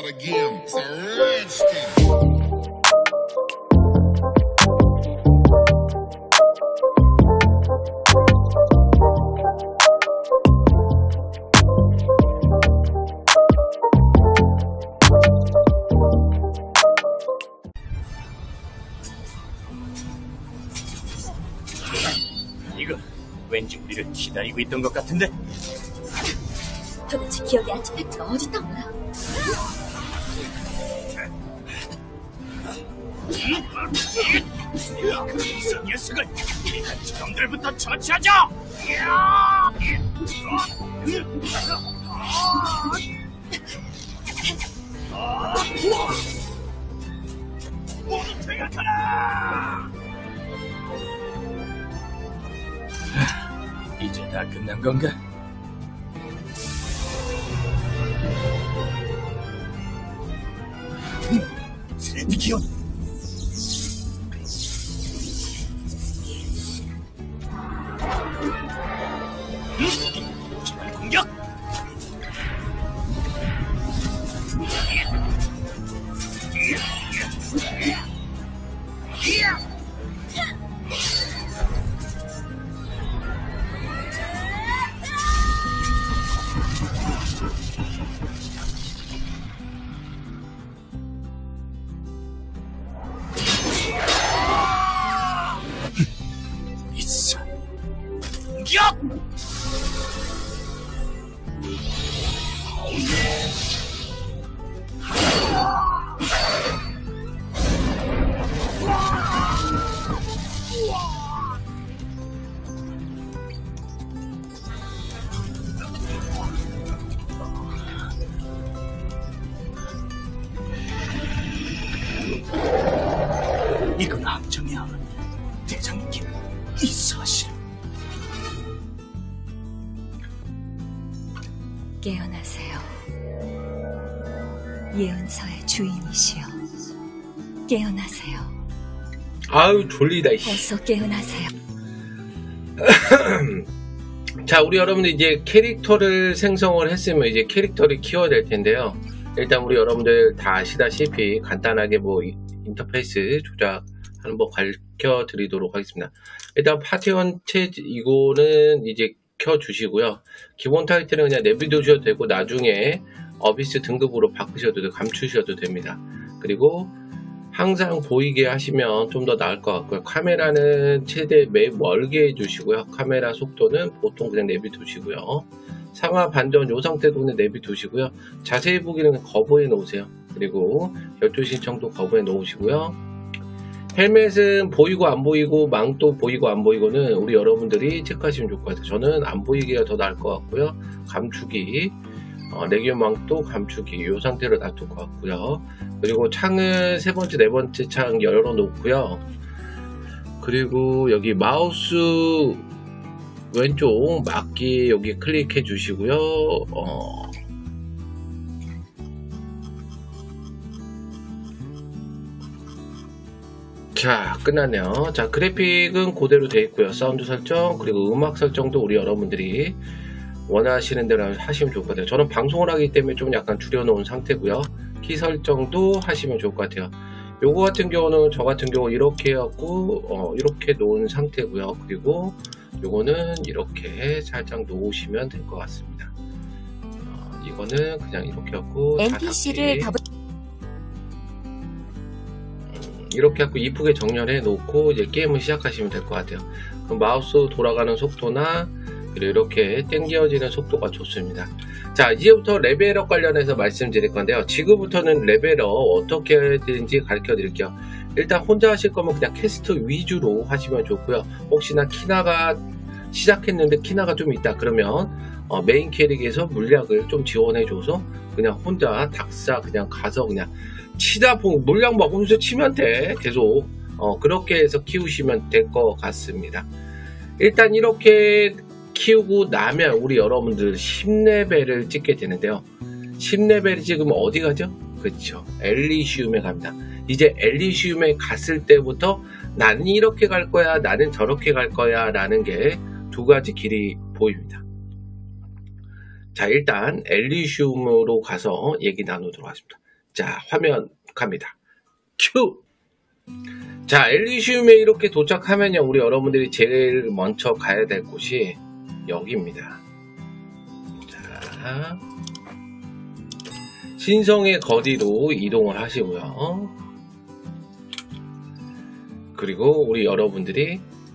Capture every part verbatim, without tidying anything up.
out again. It's a redskin. 이거 왠지 우리를 기다리고 있던 것 같은데? 도대체 기억의 아티팩트가 어디 있던 거야? 그 이상 녀석을 저놈들부터 처치하자! 모두 퇴각하라! 이제 다 끝난 건가? 세비기온! 지난 공격! 있어. 공격! 이건 함정이야. 대장님, 이 사실. 깨어나세요. 예언서의 주인이시여. 깨어나세요. 아유 졸리다. 어서 깨어나세요. 자, 우리 여러분들 이제 캐릭터를 생성을 했으면 이제 캐릭터를 키워야 될 텐데요. 일단 우리 여러분들 다 아시다시피 간단하게 뭐 인터페이스 조작하는 법 가르쳐 드리도록 하겠습니다. 일단 파티원 체 이거는 이제 켜 주시고요. 기본 타이틀은 그냥 내비두셔도 되고 나중에 어비스 등급으로 바꾸셔도 되고 감추셔도 됩니다. 그리고 항상 보이게 하시면 좀 더 나을 것 같고요. 카메라는 최대 매우 멀게 해주시고요. 카메라 속도는 보통 그냥 내비두시고요. 상하 반전 요 상태도 그냥 내비두시고요. 자세히 보기는 거부해 놓으세요. 그리고 열두 신청도 거부해 놓으시고요. 헬멧은 보이고 안 보이고 망도 보이고 안 보이고는 우리 여러분들이 체크하시면 좋을 것 같아요. 저는 안 보이기가 더 나을 것 같고요. 감추기, 어, 레기온 망도 감추기 이 상태로 놔둘 것 같고요. 그리고 창은 세 번째, 네 번째 창 열어 놓고요. 그리고 여기 마우스 왼쪽 막기 여기 클릭해 주시고요. 어, 자, 끝났네요. 자, 그래픽은 그대로 되어 있고요. 사운드 설정 그리고 음악 설정도 우리 여러분들이 원하시는 대로 하시면 좋을 것 같아요. 저는 방송을 하기 때문에 좀 약간 줄여놓은 상태고요. 키 설정도 하시면 좋을 것 같아요. 요거 같은 경우는 저 같은 경우 이렇게 해갖고 어, 이렇게 놓은 상태고요. 그리고 요거는 이렇게 살짝 놓으시면 될 것 같습니다. 어, 이거는 그냥 이렇게 하고 엔피씨를 가보... 음, 이렇게 하고 이쁘게 정렬해 놓고 이제 게임을 시작하시면 될 것 같아요. 그럼 마우스 돌아가는 속도나 그리고 이렇게 당겨지는 속도가 좋습니다. 자, 이제부터 레벨업 관련해서 말씀드릴 건데요. 지금부터는 레벨업 어떻게 해야 되는지 가르쳐 드릴게요. 일단 혼자 하실 거면 그냥 캐스트 위주로 하시면 좋고요. 혹시나 키나가 시작했는데 키나가 좀 있다 그러면 어, 메인 캐릭에서 물약을 좀 지원해 줘서 그냥 혼자 닥사 그냥 가서 그냥 치다 보면 물약 먹으면서 치면 돼. 계속 어, 그렇게 해서 키우시면 될 것 같습니다. 일단 이렇게 키우고 나면 우리 여러분들 십 레벨을 찍게 되는데요. 십 레벨이 지금 어디 가죠? 그렇죠. 엘리시움에 갑니다. 이제 엘리시움에 갔을 때부터 나는 이렇게 갈 거야, 나는 저렇게 갈 거야 라는 게 두 가지 길이 보입니다. 자, 일단 엘리시움으로 가서 얘기 나누도록 하겠습니다. 자, 화면 갑니다. 큐! 자, 엘리시움에 이렇게 도착하면요, 우리 여러분들이 제일 먼저 가야 될 곳이 여기입니다. 자, 신성의 거리로 이동을 하시고요. 그리고 우리 여러분들이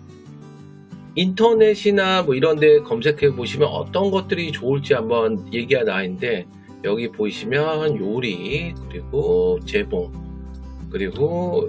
인터넷이나 뭐 이런 데 검색해 보시면 어떤 것들이 좋을지 한번 얘기가 나와 있는데, 여기 보이시면 요리, 그리고 재봉, 그리고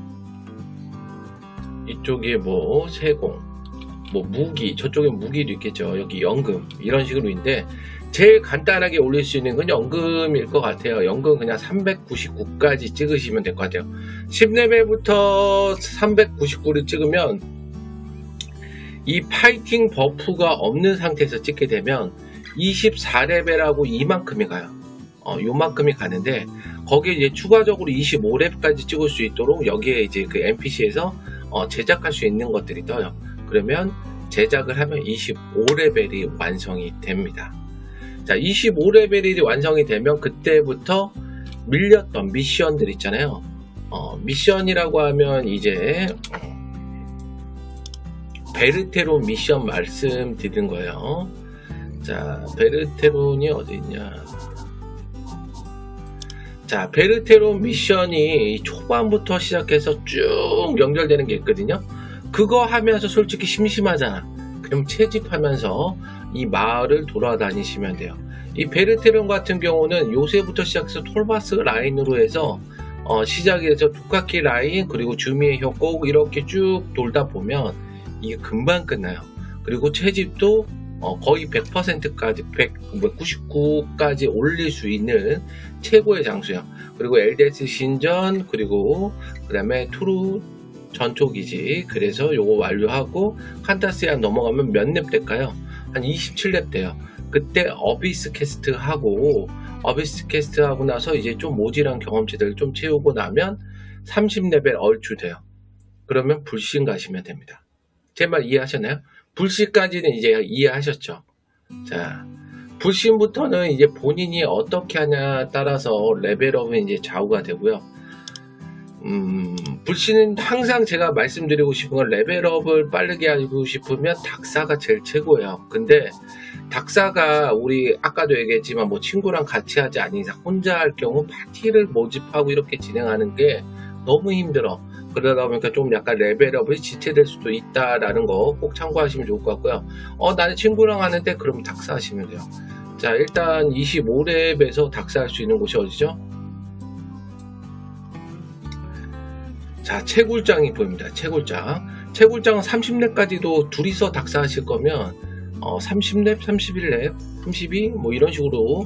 이쪽에 뭐 세공, 뭐 무기, 저쪽에 무기도 있겠죠. 여기 연금, 이런 식으로 있는데 제일 간단하게 올릴 수 있는 건 연금일 것 같아요. 연금 그냥 삼백구십구까지 찍으시면 될 것 같아요. 십 레벨부터 삼백구십구를 찍으면 이 파이팅 버프가 없는 상태에서 찍게 되면 이십사 레벨하고 이만큼이 가요. 어, 요만큼이 가는데, 거기에 이제 추가적으로 이십오 렙까지 찍을 수 있도록 여기에 이제 그 엔피씨에서 어, 제작할 수 있는 것들이 떠요. 그러면 제작을 하면 이십오 레벨이 완성이 됩니다. 자, 이십오 레벨이 완성이 되면 그때부터 밀렸던 미션들 있잖아요. 어, 미션이라고 하면 이제 베르테론 미션 말씀드린 거예요. 자, 베르테론이 어디 있냐. 자, 베르테론 미션이 초반부터 시작해서 쭉 연결되는 게 있거든요. 그거 하면서 솔직히 심심하잖아. 그럼 채집하면서 이 마을을 돌아다니시면 돼요. 이 베르테론 같은 경우는 요새부터 시작해서 톨바스 라인으로 해서 어, 시작이 해서 두카키 라인, 그리고 주미의 협곡 이렇게 쭉 돌다 보면 이게 금방 끝나요. 그리고 채집도 어, 거의 백 퍼센트까지 백구십구까지 올릴 수 있는 최고의 장소예요. 그리고 엘데스 신전, 그리고 그 다음에 투루 전초기지. 그래서 요거 완료하고 칸타스야 넘어가면 몇 렙 될까요? 한 이십칠 렙 돼요. 그때 어비스 캐스트 하고 어비스 캐스트 하고 나서 이제 좀 모질한 경험치들 좀 채우고 나면 삼십 레벨 얼추 돼요. 그러면 불신 가시면 됩니다. 제 말 이해하셨나요? 불신까지는 이제 이해하셨죠? 자, 불신부터는 이제 본인이 어떻게 하냐 따라서 레벨업은 이제 좌우가 되고요. 음, 불신은 항상 제가 말씀드리고 싶은 건, 레벨업을 빠르게 하고 싶으면 닥사가 제일 최고예요. 근데 닥사가 우리 아까도 얘기했지만 뭐 친구랑 같이 하지 않은 이상 혼자 할 경우 파티를 모집하고 이렇게 진행하는 게 너무 힘들어. 그러다 보니까 좀 약간 레벨업이 지체될 수도 있다라는 거 꼭 참고하시면 좋을 것 같고요. 어, 나는 친구랑 하는데 그럼 닥사 하시면 돼요. 자, 일단 이십오 렙에서 닥사 할 수 있는 곳이 어디죠? 자, 채굴장이 보입니다. 채굴장. 채굴장은 삼십 렙까지도 둘이서 닥사 하실 거면 어, 삼십 렙, 삼십일 렙, 삼십이 뭐 이런 식으로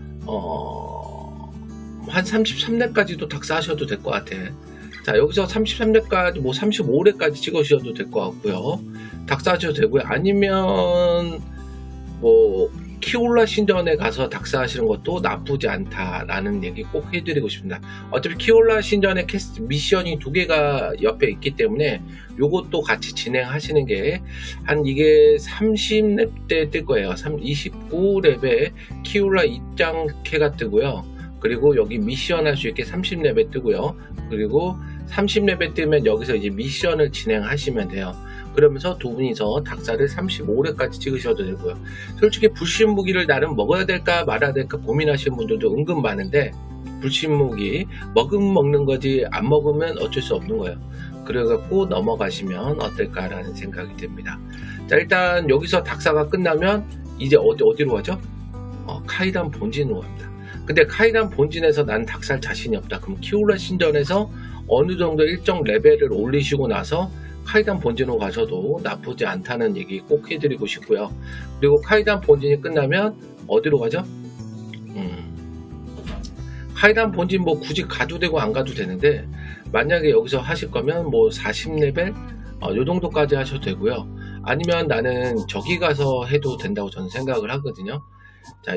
어, 한 삼십삼 렙까지도 닥사 하셔도 될 것 같아. 자, 여기서 삼십삼 렙까지 뭐 삼십오 렙까지 찍으셔도 될 것 같고요. 닥사 하셔도 되고요. 아니면 뭐 키올라 신전에 가서 닥사 하시는 것도 나쁘지 않다라는 얘기 꼭 해드리고 싶습니다. 어차피 키올라 신전에 캐스트 미션이 두 개가 옆에 있기 때문에 요것도 같이 진행하시는 게, 한 이게 삼십 렙 때 뜰 거예요. 이십구 렙에 키올라 입장캐가 뜨고요. 그리고 여기 미션 할 수 있게 삼십 렙에 뜨고요. 그리고 삼십 렙에 뜨면 여기서 이제 미션을 진행하시면 돼요. 그러면서 두 분이서 닥사를 삼십오 렙까지 찍으셔도 되고요. 솔직히 불신 무기를 나름 먹어야 될까 말아야 될까 고민하시는 분들도 은근 많은데, 불신 무기 먹으면 먹는 거지 안 먹으면 어쩔 수 없는 거예요. 그래갖고 넘어가시면 어떨까라는 생각이 듭니다. 자, 일단 여기서 닥사가 끝나면 이제 어디, 어디로 가죠? 어, 카이단 본진으로 갑니다. 근데 카이단 본진에서 난 닥살 자신이 없다. 그럼 키올라 신전에서 어느 정도 일정 레벨을 올리시고 나서 카이단 본진으로 가셔도 나쁘지 않다는 얘기 꼭 해드리고 싶고요. 그리고 카이단 본진이 끝나면 어디로 가죠? 음, 카이단 본진 뭐 굳이 가도 되고 안 가도 되는데, 만약에 여기서 하실 거면 뭐 사십 레벨 어, 요 정도까지 하셔도 되고요. 아니면 나는 저기 가서 해도 된다고 저는 생각을 하거든요. 자,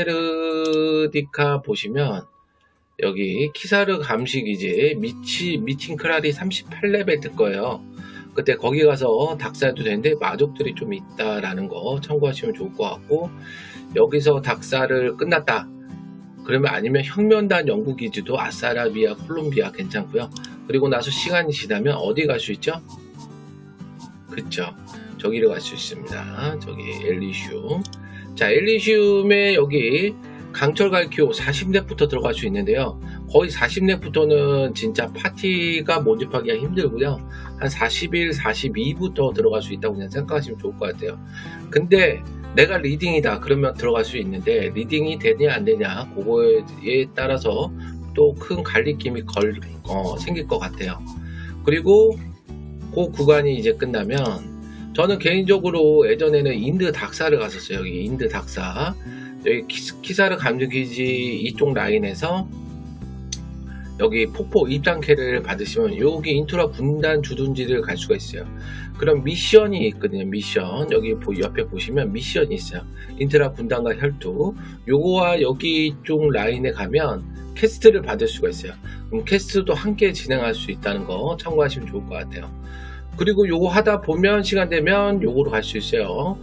인테르디카 보시면 여기 키사르 감식이지 미치 미팅 크라리 삼십팔 레벨 뜰 거예요. 그때 거기 가서 닥사해도 되는데 마족들이 좀 있다라는 거 참고하시면 좋을 것 같고, 여기서 닥사를 끝났다. 그러면 아니면 혁명단 연구기지도 아싸라비아, 콜롬비아 괜찮고요. 그리고 나서 시간이 지나면 어디 갈 수 있죠? 그쵸. 저기를 갈 수 있습니다. 저기 엘리슘. 자, 엘리슘에 여기 강철 갈키오 사십 렙부터 들어갈 수 있는데요. 거의 사십 렙부터는 진짜 파티가 모집하기가 힘들고요. 한 사십일, 사십이부터 들어갈 수 있다고 그냥 생각하시면 좋을 것 같아요. 근데 내가 리딩이다 그러면 들어갈 수 있는데 리딩이 되냐 안 되냐 그거에 따라서 또 큰 갈리낌이 걸, 어, 생길 것 같아요. 그리고 그 구간이 이제 끝나면 저는 개인적으로 예전에는 인드 닥사를 갔었어요. 여기 인드 닥사 여기 키사르 감정기지 이쪽 라인에서 여기 폭포 입장캐를 받으시면 여기 인트라 분단 주둔지를 갈 수가 있어요. 그럼 미션이 있거든요. 미션 여기 옆에 보시면 미션이 있어요. 인트라 분단과 혈투 요거와 여기 쪽 라인에 가면 퀘스트를 받을 수가 있어요. 그럼 퀘스트도 함께 진행할 수 있다는 거 참고하시면 좋을 것 같아요. 그리고 요거 하다 보면 시간 되면 요거로 갈 수 있어요.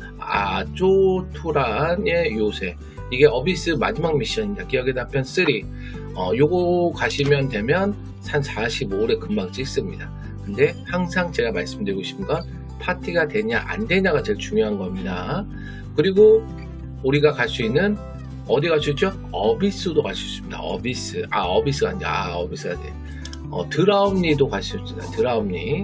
아조투란의 요새 이게 어비스 마지막 미션입니다. 기억의 단편 삼. 어, 요거 가시면 되면 한 사십오 회 금방 찍습니다. 근데 항상 제가 말씀드리고 싶은 건 파티가 되냐 안 되냐가 제일 중요한 겁니다. 그리고 우리가 갈 수 있는 어디 갈 수 있죠? 어비스도 갈 수 있습니다. 어비스 아 어비스가 아니라 아 어비스가 돼. 어, 드라움리도 갈 수 있습니다. 드라움리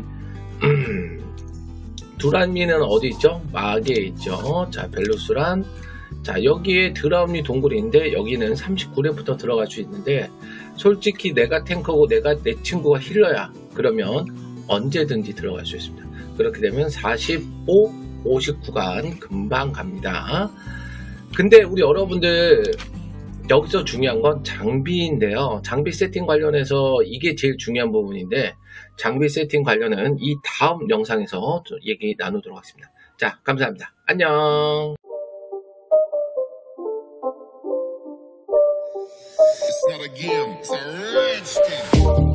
두란미는 어디 있죠? 마계에 있죠. 자 벨루스란 자 여기에 드라움리 동굴인데 여기는 삼십구 렙부터 들어갈 수 있는데 솔직히 내가 탱커고 내가 내 친구가 힐러야 그러면 언제든지 들어갈 수 있습니다. 그렇게 되면 사십오, 오십 구간 금방 갑니다. 근데 우리 여러분들 여기서 중요한 건 장비인데요. 장비 세팅 관련해서 이게 제일 중요한 부분인데 장비 세팅 관련은 이 다음 영상에서 얘기 나누도록 하겠습니다. 자 감사합니다. 안녕. It's not a game, it's a rich thing.